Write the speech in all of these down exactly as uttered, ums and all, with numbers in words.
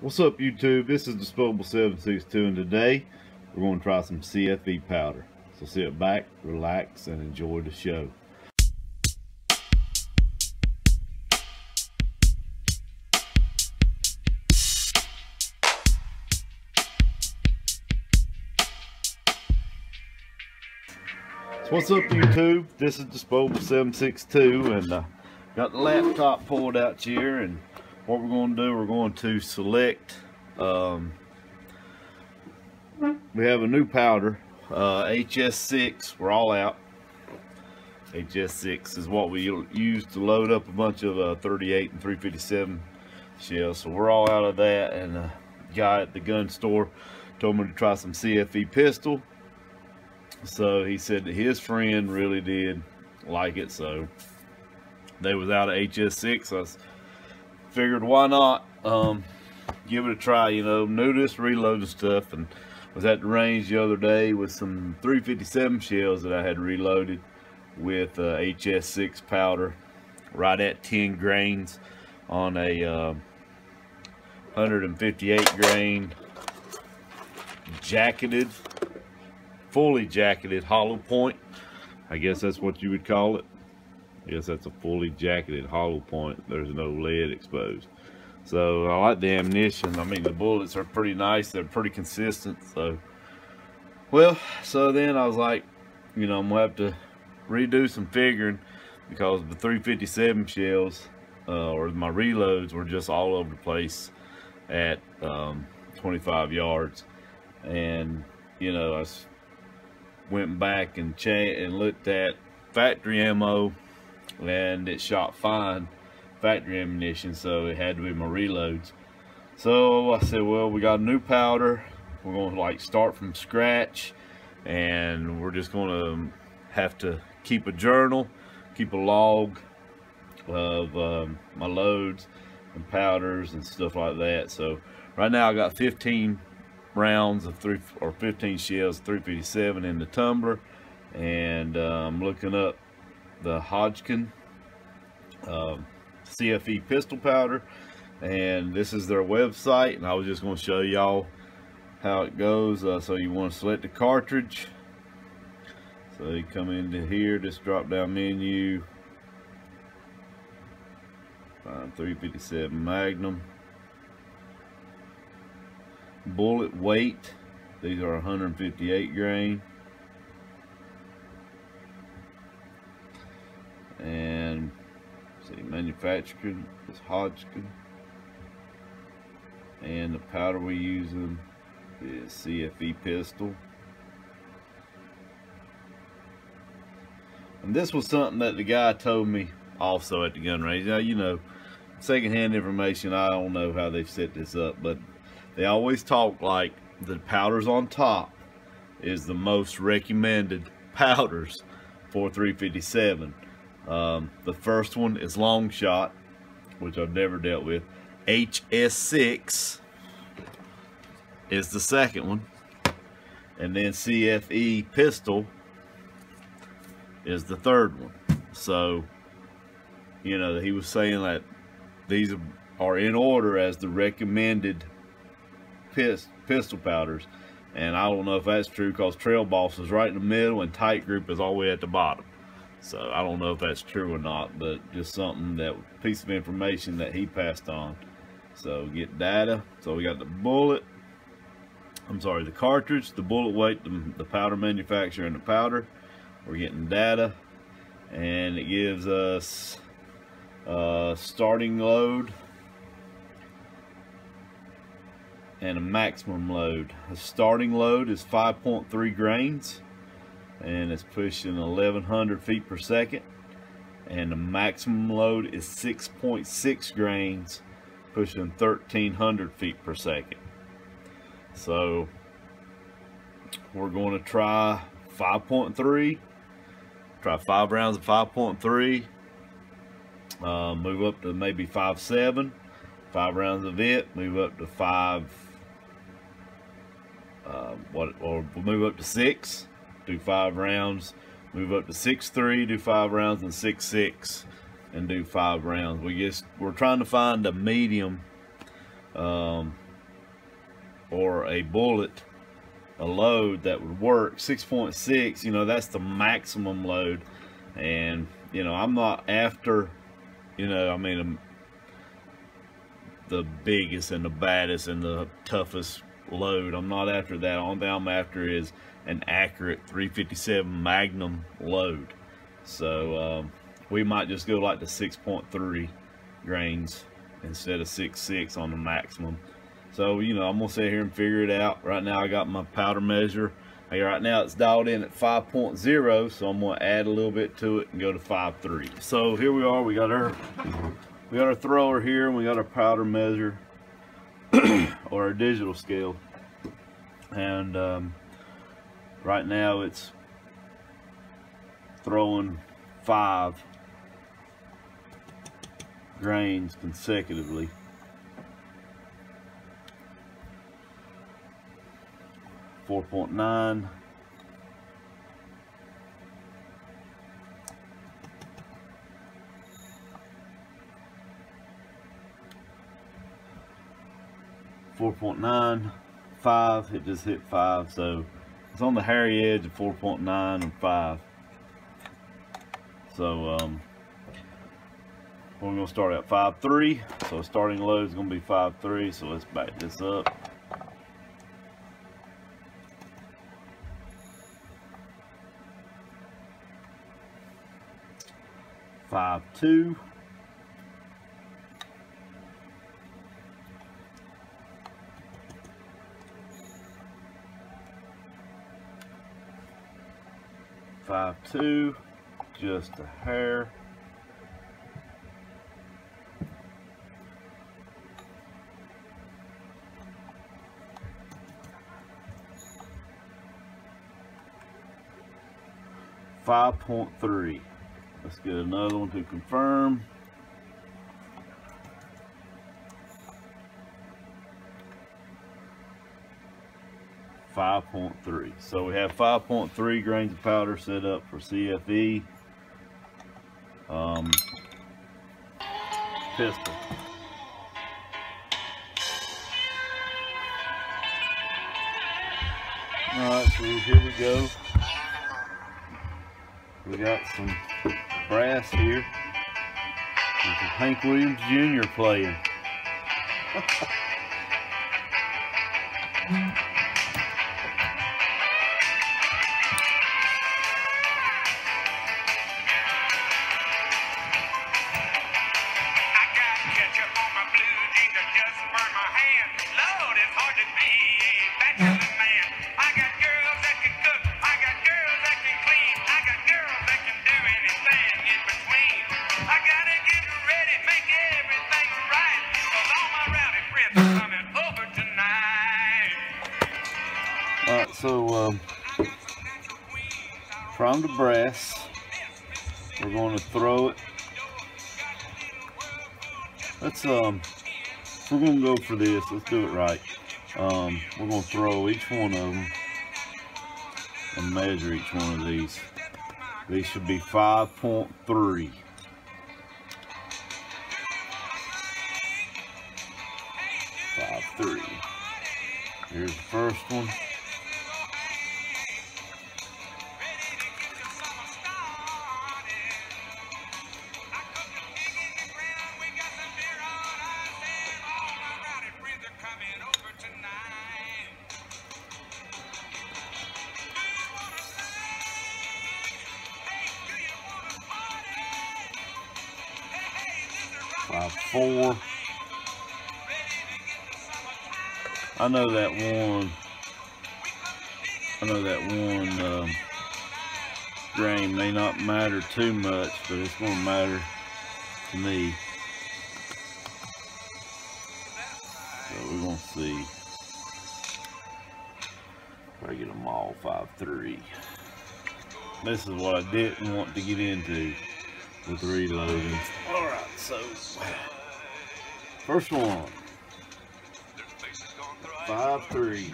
What's up, YouTube? This is Disposable seven six two, and today we're going to try some C F E powder. So sit back, relax, and enjoy the show. So what's up, YouTube? This is Disposable seven six two, and uh, got the laptop pulled out here, and what we're going to do, we're going to select, um, we have a new powder, uh, H S six, we're all out. H S six is what we use to load up a bunch of uh, thirty-eight and three fifty-seven shells, so we're all out of that. And the guy at the gun store told me to try some C F E pistol, so he said that his friend really did like it, so they was out of H S six. I was, figured why not um, give it a try. You know, new to this reloading stuff, and was at the range the other day with some three fifty-seven shells that I had reloaded with uh, H S six powder, right at ten grains on a uh, one fifty-eight grain jacketed, fully jacketed hollow point. I guess that's what you would call it. I guess that's a fully jacketed hollow point. There's no lead exposed. So I like the ammunition. I mean, the bullets are pretty nice. They're pretty consistent. So, well, so then I was like, you know, I'm gonna have to redo some figuring, because the three fifty-seven shells uh, or my reloads were just all over the place at um, twenty-five yards. And, you know, I went back and checked and looked at factory ammo, and it shot fine, factory ammunition, so it had to be my reloads. So I said, well, we got a new powder, we're going to like start from scratch, and we're just going to have to keep a journal, keep a log of um, my loads and powders and stuff like that. So right now I got fifteen rounds of three or fifteen shells three fifty-seven in the tumbler, and uh, I'm looking up the Hodgkin um, C F E pistol powder, and this is their website, and I was just going to show y'all how it goes. Uh, so you want to select the cartridge, so you come into here, this drop down menu, find three fifty-seven Magnum, bullet weight, these are one fifty-eight grain, and see, manufactured is Hodgkin, and the powder we're using is C F E pistol. And this was something that the guy told me also at the gun range. Now, you know, secondhand information, I don't know how they've set this up, but they always talk like the powders on top is the most recommended powders for three fifty-seven. Um, the first one is Long Shot, which I've never dealt with. H S six is the second one, and then C F E pistol is the third one. So, you know, he was saying that these are in order as the recommended pist pistol powders, and I don't know if that's true, because Trail Boss is right in the middle and Tight Group is all the way at the bottom. So I don't know if that's true or not, but just something, that piece of information that he passed on. So get data. So we got the bullet, I'm sorry, the cartridge, the bullet weight, the, the powder manufacturer, and the powder. We're getting data, and it gives us a starting load and a maximum load. The starting load is five point three grains, and it's pushing eleven hundred feet per second, and the maximum load is six point six grains, pushing thirteen hundred feet per second. So we're going to try five point three, try five rounds of five point three, uh, move up to maybe five point seven, five rounds of it, move up to five, uh, what, or we'll move up to six, do five rounds, move up to six three, do five rounds, and six six, and do five rounds. We just, we're trying to find a medium um, or a bullet, a load that would work. Six point six, you know, that's the maximum load. And you know, I'm not after, you know, I mean, um, the biggest and the baddest and the toughest load. I'm not after that. All I'm after is an accurate three fifty-seven Magnum load. So um, we might just go like the six point three grains instead of six point six on the maximum. So, you know, I'm gonna sit here and figure it out. Right now I got my powder measure. Hey, right now it's dialed in at five point zero, so I'm gonna add a little bit to it and go to five point three. So here we are. We got our we got our thrower here, and we got our powder measure or our digital scale. And um, right now it's throwing five grains consecutively. four point nine, four point nine, five, it just hit five, so it's on the hairy edge of four point nine and five. So um, we're going to start at five point three, so starting load is going to be five point three, so let's back this up. five point two, five point two, just a hair. five point three. Let's get another one to confirm. five point three. So we have five point three grains of powder set up for C F E um, pistol. Alright, so here we go. We got some brass here. There's some Hank Williams Junior playing. Alright, so um, from the brass, we're going to throw it. Let's um, if we're going to go for this, let's do it right. Um, we're going to throw each one of them and measure each one of these. These should be five point three. five point three. Here's the first one. five four. I know that one. I know that one um, grain may not matter too much, but it's going to matter to me. So we're going to see if I get them all five three. This is what I didn't want to get into with reloading. All right, so first one, five three.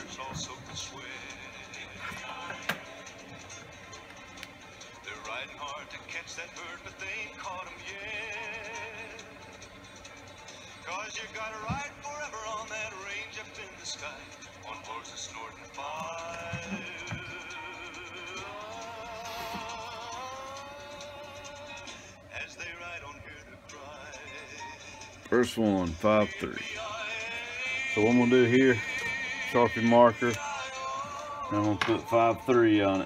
They're riding hard to catch that bird, but they ain't caught him yet. Cause you gotta ride forever on that range up in the sky. On First one, five three. So what I'm gonna do here, Sharpie marker, and I'm gonna put five three on it.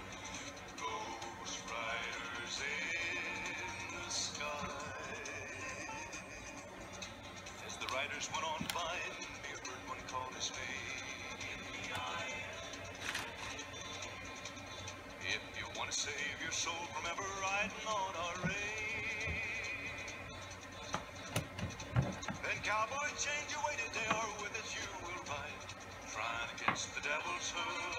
Save your soul from ever riding on our race. Then cowboy, change your way today, or with it you will ride, trying to catch the devil's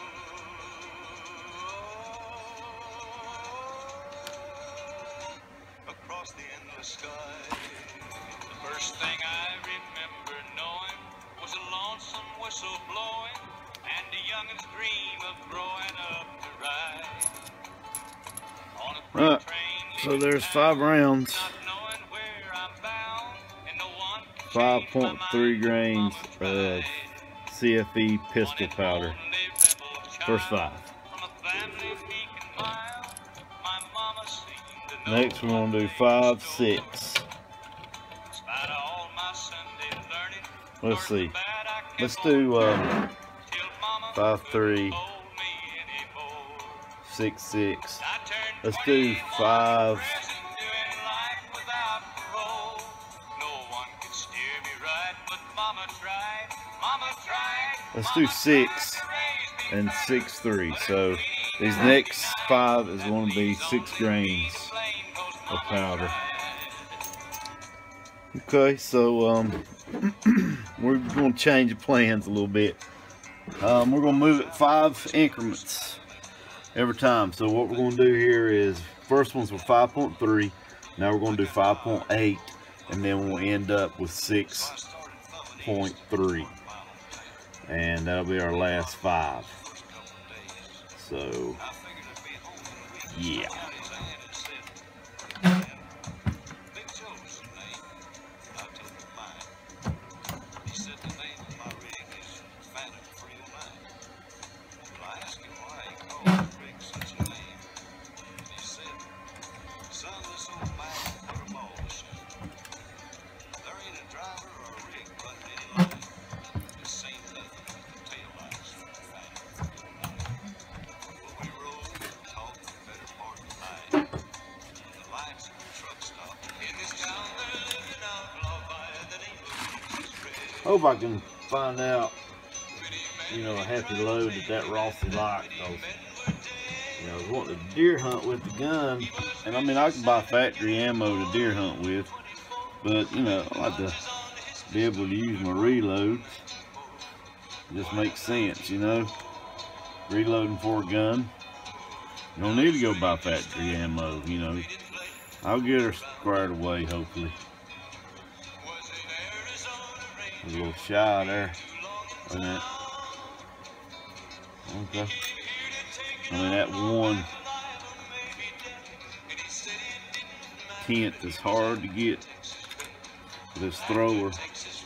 hood across the endless sky. The first thing I remember knowing was a lonesome whistle blowing and a youngin's dream of growing up to ride. Right, so there's five rounds, five point three grains of C F E pistol powder. First five. Next we're going to do five six. Let's see. Let's do uh, five three, six six. Let's do five. Let's do six and six three. So these next five is going to be six grains of powder. Okay, so um, we're going to change the plans a little bit. Um, we're going to move it five increments every time. So what we're going to do here is, first ones were five point three, now we're going to do five point eight, and then we'll end up with six point three, and that'll be our last five. So yeah. Hope I can find out, you know, a happy load that that Rossi liked, because, you know, I was wanting to deer hunt with the gun, and I mean, I can buy factory ammo to deer hunt with, but, you know, I like to be able to use my reloads. It just makes sense, you know, reloading for a gun. You don't need to go buy factory ammo, you know. I'll get her squared away, hopefully. A little shy there. Isn't it? Okay. I mean, that one tenth is hard to get with this thrower.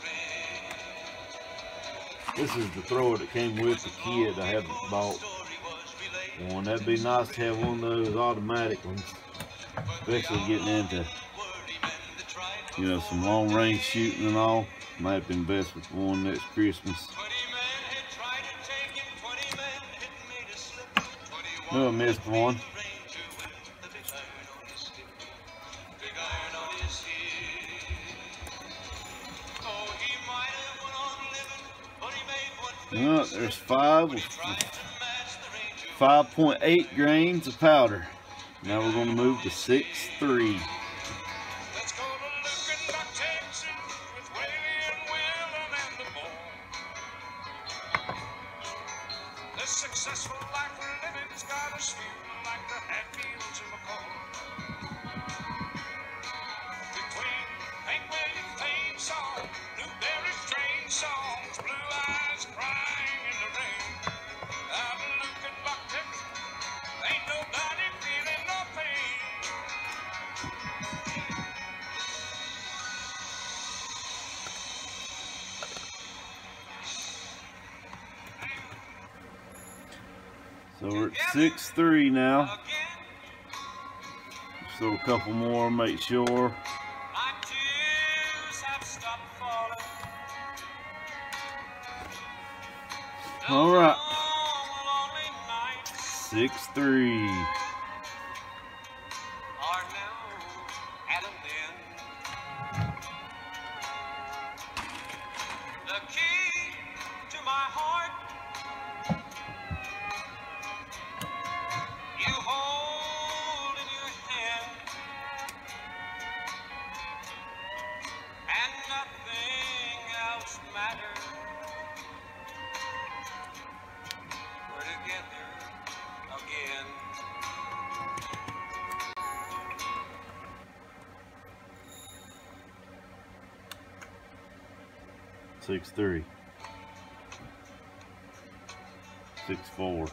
This is the thrower that came with the kit. I haven't bought one. That'd be nice to have one of those automatic ones, especially getting into, you know, some long range shooting and all. Might have to invest with one next Christmas. No, I missed one. No, there's five with five point eight grains of powder. Now we're going to move to six three. Successful life we're living's got us feeling like the Hatfields in McCall. Between Hank Williams' theme song, Blueberry's train songs, blue eyes crying in the rain. I'm looking back to ain't nobody feeling no pain. So we're at six three now. So a couple more, make sure. All right. six three. The key to my heart you hold in your hand, and nothing else matters. We're together again. Six three. Six four.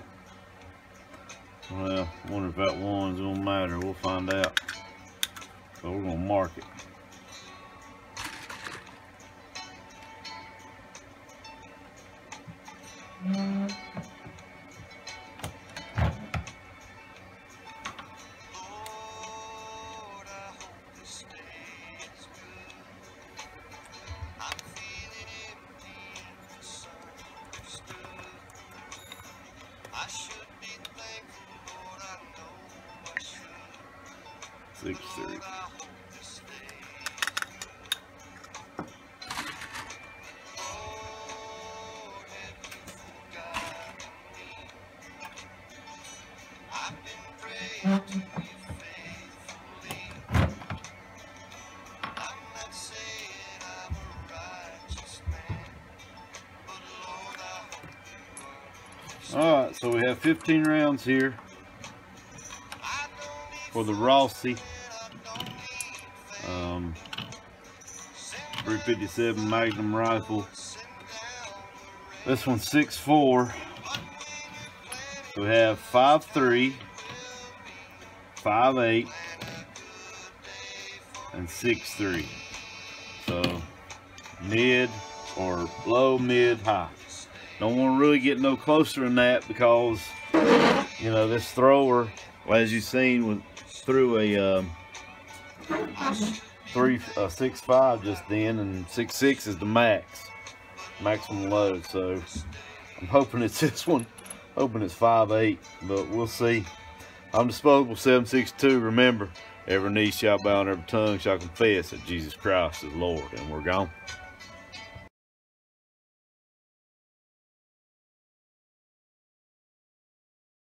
Well, I wonder if that one's gonna matter. We'll find out. So we're gonna mark it. I should be thankful, Lord, I know I should. Six three. Lord, I hope this day Lord, have you forgotten me? I've been praying to you faithfully. I'm not saying I'm a righteous man, but Lord, I hope you are. Alright, so we have fifteen rounds here for the Rossi um, three fifty-seven Magnum rifle. This one's six four. So we have five three, five eight, and six three. So mid or low, mid, high. Don't want to really get no closer than that because, you know, this thrower, as you've seen, went through a um, three, uh, six five just then, and six six is the max, maximum load. So I'm hoping it's this one, hoping it's five eight, but we'll see. I'm Disposable seven six two. Remember, every knee shall bow and every tongue shall confess that Jesus Christ is Lord, and we're gone.